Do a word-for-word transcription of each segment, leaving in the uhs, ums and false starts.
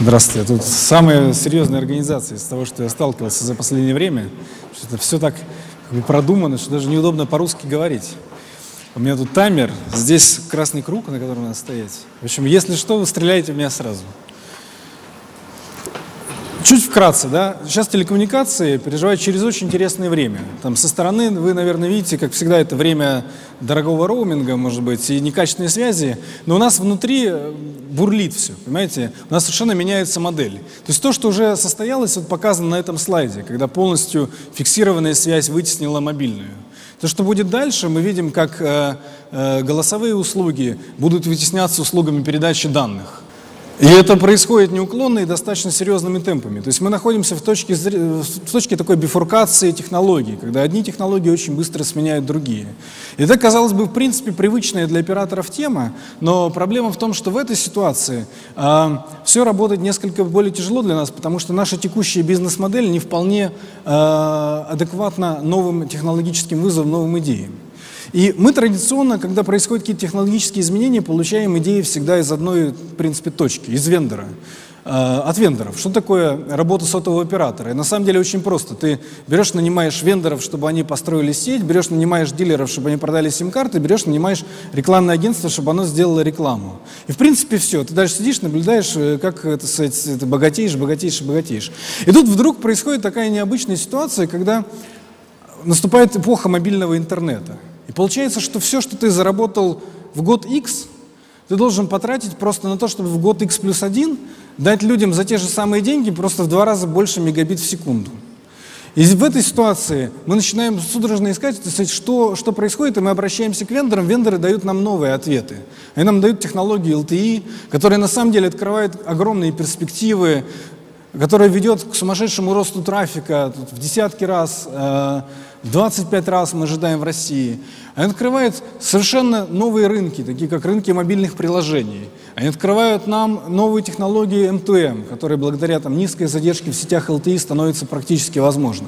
Здравствуйте. Тут самая серьезная организация из того, что я сталкивался за последнее время. Что это все так как бы продумано, что даже неудобно по-русски говорить. У меня тут таймер, здесь красный круг, на котором надо стоять. В общем, если что, вы стреляете в меня сразу. Чуть вкратце, да, сейчас телекоммуникации переживают через очень интересное время. Там со стороны вы, наверное, видите, как всегда, это время дорогого роуминга, может быть, и некачественной связи, но у нас внутри бурлит все, понимаете? У нас совершенно меняется модель. То есть то, что уже состоялось, вот показано на этом слайде, когда полностью фиксированная связь вытеснила мобильную. То, что будет дальше, мы видим, как э, э, голосовые услуги будут вытесняться услугами передачи данных. И это происходит неуклонно и достаточно серьезными темпами. То есть мы находимся в точке, в точке такой бифуркации технологий, когда одни технологии очень быстро сменяют другие. И это, казалось бы, в принципе, привычная для операторов тема, но проблема в том, что в этой ситуации э, все работает несколько более тяжело для нас, потому что наша текущая бизнес-модель не вполне э, адекватна новым технологическим вызовам, новым идеям. И мы традиционно, когда происходят какие-то технологические изменения, получаем идеи всегда из одной, в принципе, точки, из вендора, э, от вендоров. Что такое работа сотового оператора? И на самом деле очень просто. Ты берешь, нанимаешь вендоров, чтобы они построили сеть, берешь, нанимаешь дилеров, чтобы они продали сим-карты, берешь, нанимаешь рекламное агентство, чтобы оно сделало рекламу. И в принципе все. Ты даже сидишь, наблюдаешь, как это, сказать, ты богатеешь, богатеешь и богатеешь. И тут вдруг происходит такая необычная ситуация, когда наступает эпоха мобильного интернета. И получается, что все, что ты заработал в год X, ты должен потратить просто на то, чтобы в год X плюс один дать людям за те же самые деньги просто в два раза больше мегабит в секунду. И в этой ситуации мы начинаем судорожно искать, что, что происходит, и мы обращаемся к вендорам. Вендоры дают нам новые ответы. Они нам дают технологии эл ти и, которые на самом деле открывают огромные перспективы, которая ведет к сумасшедшему росту трафика в десятки раз, в двадцать пять раз мы ожидаем в России. Они открывают совершенно новые рынки, такие как рынки мобильных приложений. Они открывают нам новые технологии эм ту эм, которые благодаря там, низкой задержке в сетях эл ти и становятся практически возможной.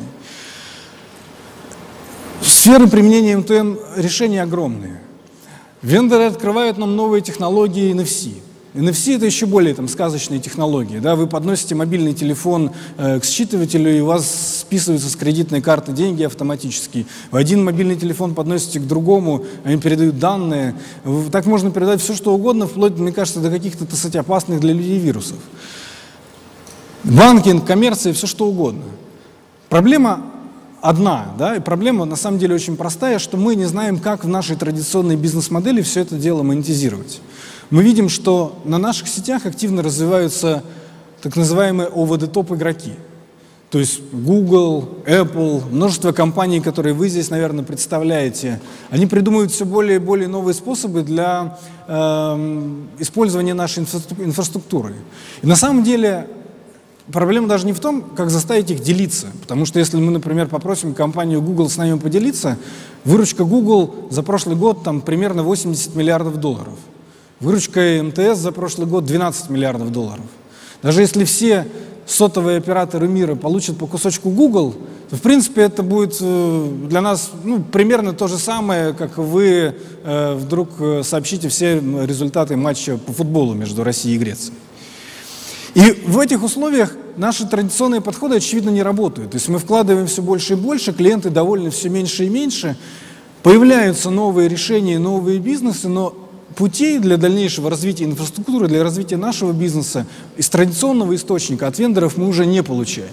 Сферы применения эм ту эм решений огромные. Вендоры открывают нам новые технологии эн эф си. эн эф си это еще более там, сказочные технологии. Да? Вы подносите мобильный телефон э, к считывателю, и у вас списываются с кредитной карты деньги автоматически. Вы один мобильный телефон подносите к другому, они передают данные. Так можно передать все, что угодно, вплоть, мне кажется, до каких-то, так сказать, опасных для людей вирусов. Банкинг, коммерция, все что угодно. Проблема одна, да, и проблема на самом деле очень простая, что мы не знаем, как в нашей традиционной бизнес-модели все это дело монетизировать. Мы видим, что на наших сетях активно развиваются так называемые о вэ дэ-топ игроки. То есть Google, Apple, множество компаний, которые вы здесь, наверное, представляете, они придумывают все более и более новые способы для э, использования нашей инфраструктуры. И на самом деле проблема даже не в том, как заставить их делиться, потому что если мы, например, попросим компанию Google с нами поделиться, выручка Google за прошлый год там примерно восемьдесят миллиардов долларов. Выручка эм тэ эс за прошлый год двенадцать миллиардов долларов. Даже если все сотовые операторы мира получат по кусочку Google, то в принципе это будет для нас ну, примерно то же самое, как вы э, вдруг сообщите все результаты матча по футболу между Россией и Грецией. И в этих условиях наши традиционные подходы, очевидно, не работают. То есть мы вкладываем все больше и больше, клиенты довольны все меньше и меньше, появляются новые решения, новые бизнесы, но путей для дальнейшего развития инфраструктуры, для развития нашего бизнеса из традиционного источника от вендоров мы уже не получаем.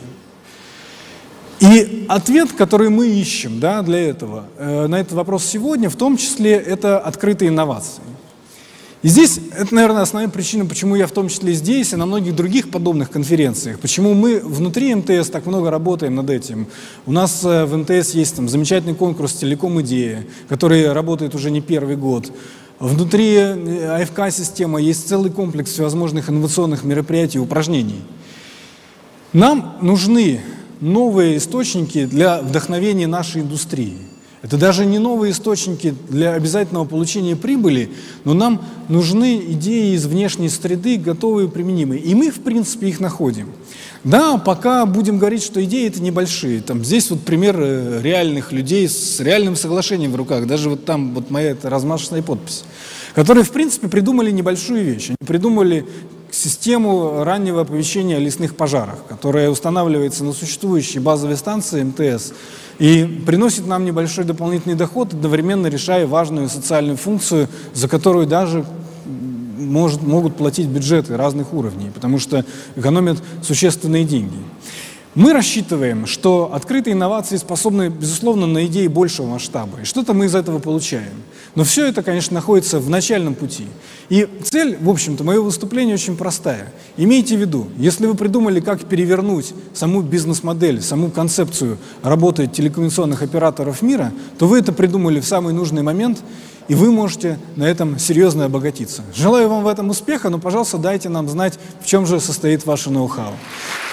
И ответ, который мы ищем да, для этого, э, на этот вопрос сегодня, в том числе, это открытые инновации. И здесь, это, наверное, основная причина, почему я в том числе здесь и на многих других подобных конференциях, почему мы внутри эм тэ эс так много работаем над этим. У нас э, в эм тэ эс есть там, замечательный конкурс «Телеком-идея», который работает уже не первый год. Внутри а эф ка-системы есть целый комплекс всевозможных инновационных мероприятий и упражнений. Нам нужны новые источники для вдохновения нашей индустрии. Это даже не новые источники для обязательного получения прибыли, но нам нужны идеи из внешней среды, готовые и применимые. И мы, в принципе, их находим. Да, пока будем говорить, что идеи это небольшие. Там, здесь вот пример реальных людей с реальным соглашением в руках. Даже вот там вот моя размашистая подпись. Которые, в принципе, придумали небольшую вещь. Они придумали систему раннего оповещения о лесных пожарах, которая устанавливается на существующей базовой станции эм тэ эс и приносит нам небольшой дополнительный доход, одновременно решая важную социальную функцию, за которую даже может, могут платить бюджеты разных уровней, потому что экономят существенные деньги. Мы рассчитываем, что открытые инновации способны, безусловно, на идеи большего масштаба, и что-то мы из этого получаем. Но все это, конечно, находится в начальном пути. И цель, в общем-то, моего выступления очень простая. Имейте в виду, если вы придумали, как перевернуть саму бизнес-модель, саму концепцию работы телекоммуникационных операторов мира, то вы это придумали в самый нужный момент, и вы можете на этом серьезно обогатиться. Желаю вам в этом успеха, но, пожалуйста, дайте нам знать, в чем же состоит ваше ноу-хау.